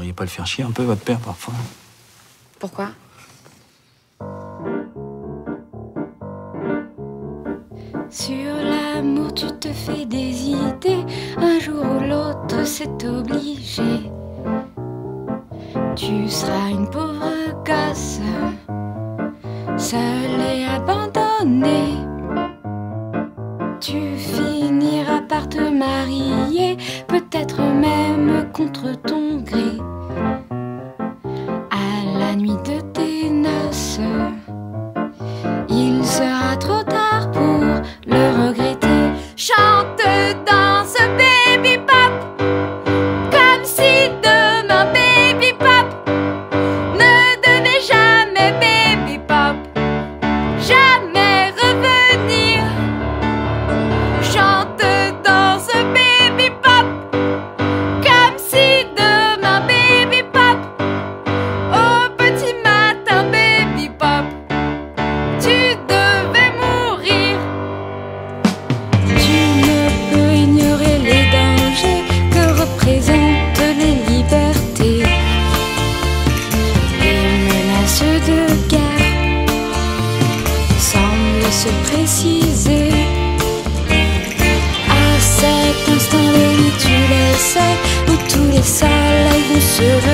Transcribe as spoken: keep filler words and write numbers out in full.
pourriez pas le faire chier un peu, votre père, parfois? Pourquoi? Sur l'amour, tu te fais des idées. Un jour ou l'autre, c'est obligé. Tu seras une pauvre gosse, seule et abandonnée. Tu finiras par te marier, peut-être même contre ton gré. À la nuit de tes noces, il sera trop tard pour le regretter. Chante, danse, baby pop, comme si demain baby pop ne devait jamais baby pop, jamais revenir. Chante, danse, baby pop, comme si demain baby pop, au petit matin baby pop, tu devais mourir. Tu ne peux ignorer les dangers que représentent les libertés. Les menaces de guerre semblent se préciser. À cet instant, baby, tu le sais, où tous les soleils vont se